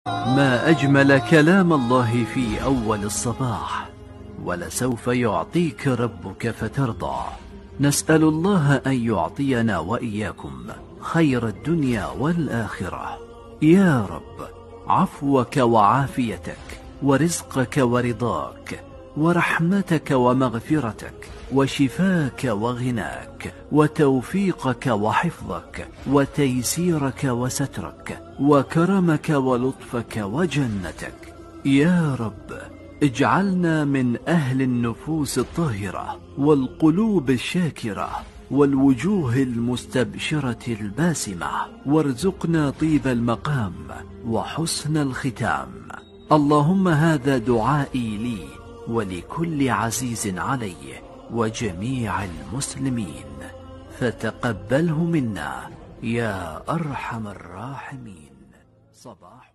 ما أجمل كلام الله في أول الصباح. ولسوف يعطيك ربك فترضى. نسأل الله أن يعطينا وإياكم خير الدنيا والآخرة. يا رب، عفوك وعافيتك ورزقك ورضاك ورحمتك ومغفرتك وشفاك وغناك وتوفيقك وحفظك وتيسيرك وسترك وكرمك ولطفك وجنتك. يا رب، اجعلنا من أهل النفوس الطاهرة والقلوب الشاكرة والوجوه المستبشرة الباسمة، وارزقنا طيب المقام وحسن الختام. اللهم هذا دعائي لي ولكل عزيز علي وجميع المسلمين، فتقبله منا يا أرحم الراحمين. صباح